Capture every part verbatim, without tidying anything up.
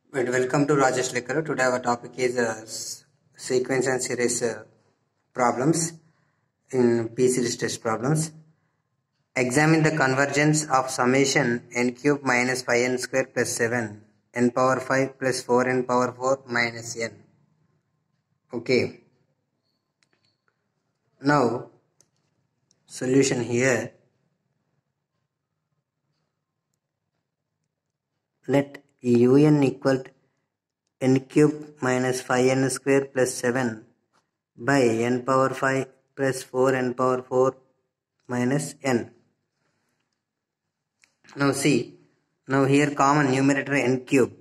Well, welcome to Rajesh Lekkaru. Today our topic is uh, sequence and series uh, problems in P-series test problems. Examine the convergence of summation n cube minus five n square plus seven n power five plus four n power four minus n. Okay. Now, solution here. Let un equal to n cube minus five n square plus seven by n power five plus four n power four minus n. Now see, now here common numerator n cube.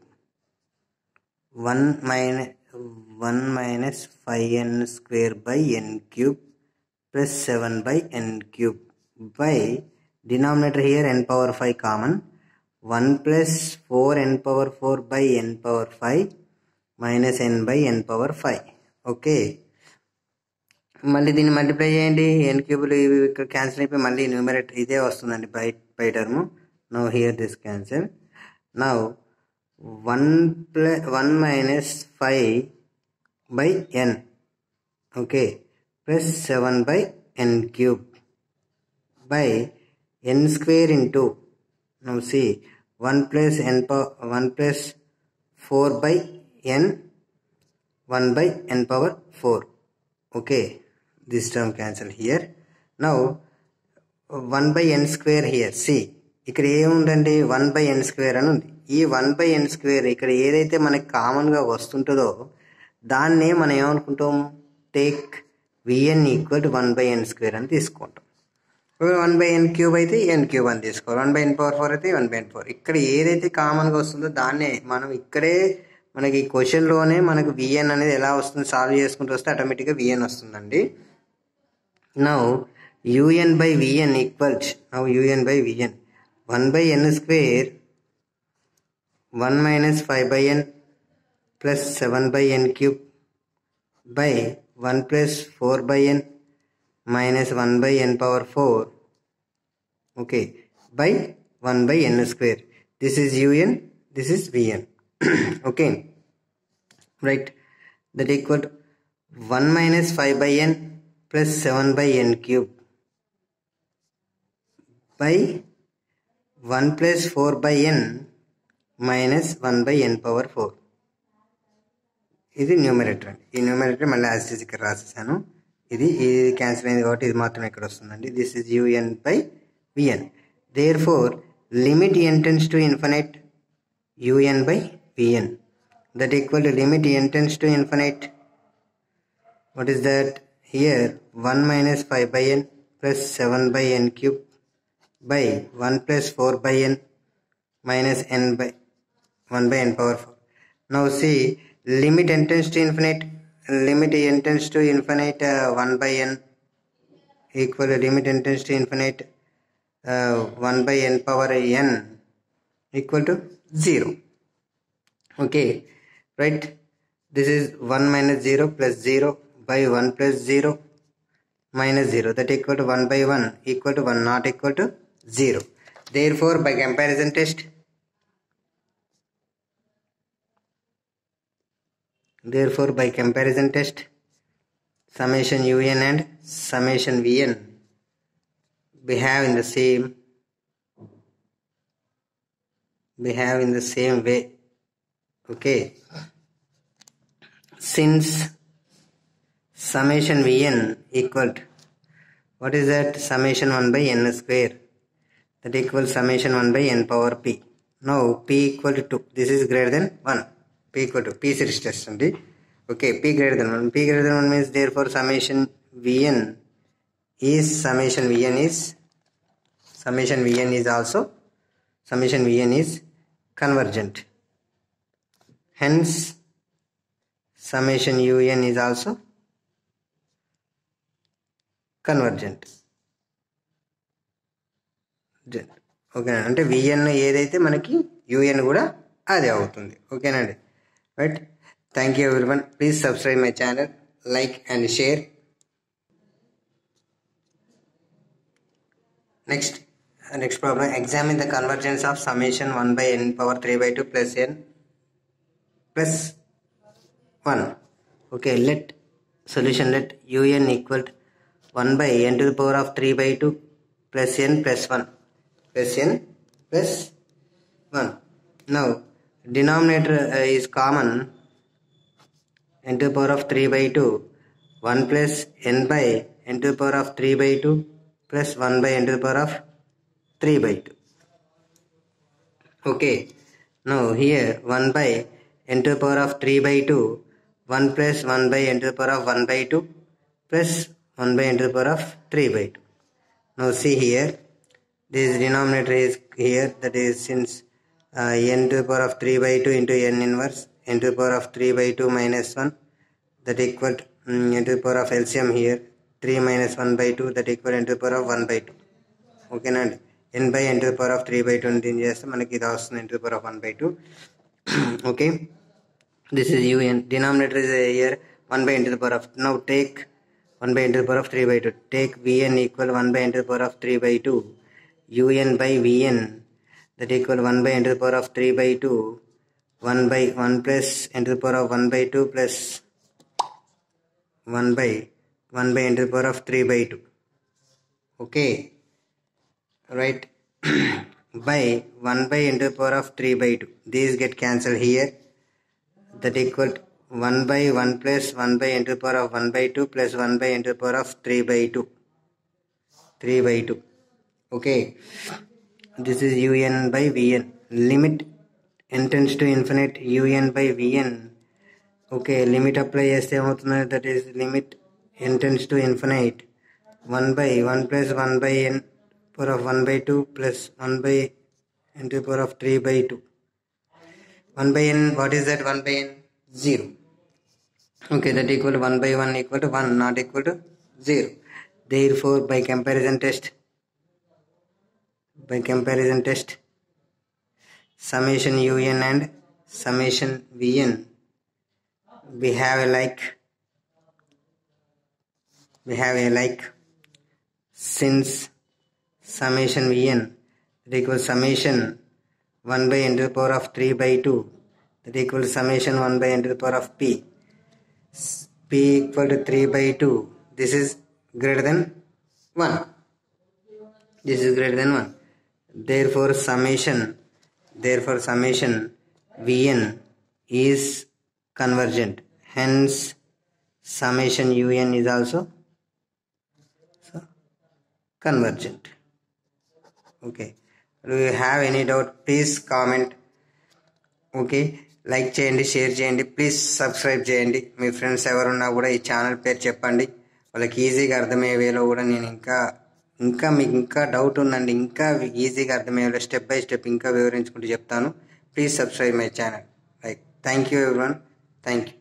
one minus one minus five n square by n cube plus seven by n cube by denominator here n power five common. one plus four n power four by n power five minus n by n power five. Okay. మళ్ళీ దీన్ని multiply చేయండి. ఎన్ క్యూబ్లు ఇవి ఇక్కడ cancel అయిపోయి మళ్ళీ numerator ఇదే వస్తుందండి by by term. Now here this cancel. Now one plus one minus five by n okay plus seven by n cube by n square into now c one plus n one plus four by n one by n power four. Okay, this term cancel here. Now one by n square here. See, ఇక్కడ ఏముందండి one by n square అని ఉంది. ఈ one by n square ఇక్కడ ఏదైతే మనకి కామన్గా వస్తుంటుందో దాన్నే మనం ఏమనుకుంటాం, take vn equal to one by n square అని తీసుకుంటాం. వన్ బై ఎన్ క్యూబ్ అయితే ఎన్ క్యూబ్ అని తీసుకోవాలి. One by n power four అయితే వన్ బై ఎన్ ఫోర్. ఇక్కడ ఏదైతే కామన్గా వస్తుందో దాన్నే మనం ఇక్కడే మనకి క్వశ్చన్లోనే మనకు విఎన్ అనేది ఎలా వస్తుంది సాల్వ్ చేసుకుంటూ వస్తే ఆటోమేటిక్గా విఎన్ వస్తుందండి. Now un by vn equals now un by vn one by n square one minus five by n plus seven by n cube by one plus four by n minus one by n power four okay by one by n square. This is un, this is vn. Okay, right, that equal to one minus five by n plus seven by n cube by one plus four by n minus one by n power four. ఇది numerator అండి. ఈ numerator మళ్ళీ as it is ఇక్కడ రాసేసాను. ఇది ఇది cancel అయింది కాబట్టి ఇది మాత్రం ఇక్కడ వస్తుందండి. This is un by vn. Therefore limit n tends to infinite un by vn, that equal to limit n tends to infinite. What is that? Here one minus five by n plus seven by n cube by one plus four by n minus n by one by n power four. Now see, limit n tends to infinite, limit n tends to infinite uh, one by n equal to limit n tends to infinite uh, one by n power n equal to zero. Okay, right, this is one minus zero plus zero by one plus zero minus zero, that equal to one by one equal to one, not equal to zero. Therefore by comparison test, therefore by comparison test summation un and summation vn behave in the same behave in the same way. Okay, since summation vn equal to what is that, summation one by n square, that equals summation one by n power p. Now p equal to two, this is greater than one, p equal to p series test andi. Okay, p greater than one, p greater than one means therefore summation vn is summation vn is summation vn is also summation vn is convergent. Hence summation un is also convergent. ఓకేనా, అంటే VN ఏదైతే మనకి UN కూడా అదే అవుతుంది. ఓకేనండి, right. Thank you everyone. Please subscribe my channel, like and share. Next next problem, examine the convergence of summation one by n power three by two plus n plus one. Okay, let solution let un equal to one by n to the power of three by two plus n plus one plus n plus one. Now denominator uh, is common, n to the power of three by two, one plus n by n to the power of three by two plus one by n to the power of three by two. Okay, now here one by n to the power of three by two, one plus one by n to the power of one by two plus one by n to the power of three by two. Now see here, this denominator is here, that is since uh, n to the power of three by two into n inverse, n to the power of three by two minus one, that equal to um, n to the power of L C M here, three minus one by two, that equal n to the power of one by two. Okay, and n by n to the power of three by two దీన్ని చేస్తే మనకి ఇది వస్తుంది n to the power of one by two. Okay, this is un, denominator is here one by n to the power of, now take one by n to the power of three by two, take vn equal one by n to the power of three by two, un by vn, that equal one by n to the power of three by two, one by one plus n to the power of one by two plus one by one by n to the power of three by two. Okay, right. By one by n to the power of three by two, these get cancelled here, that equal to one by one plus one by n to the power of one by two plus one by n to the power of three by two, three by two. Okay, this is un by vn, limit n tends to infinite un by vn. Okay, limit apply చేస్తే ఏమవుతుంది, that is limit n tends to infinite one by one plus one by n power of one by two plus one by n to the power of three by two. one by n, what is that? one by n, zero. Okay, that equal to one by one equal to one, not equal to zero. Therefore, by comparison test, by comparison test, summation un and summation vn, we have a like, we have a like, since summation vn that equals summation one by n to the power of three by two, that equals summation one by n to the power of p, p equal to three by two, this is greater than one, this is greater than one. Therefore summation, therefore summation vn is convergent, hence summation un is also so convergent. Okay, do you have any doubt? Please comment. Okay, like చేయండి, share చేయండి, please subscribe చేయండి. మీ friends ఎవరున్నా కూడా ఈ channel పేరు చెప్పండి, వాళ్ళకి ఈజీగా అర్థమయ్యే వేలో కూడా నేను ఇంకా ఇంకా మీకు ఇంకా డౌట్ ఉందండి, ఇంకా ఈజీగా అర్థమయ్యేలో స్టెప్ బై స్టెప్ ఇంకా వివరించుకుంటూ చెప్తాను. Please subscribe my channel. Like thank you everyone, thank you.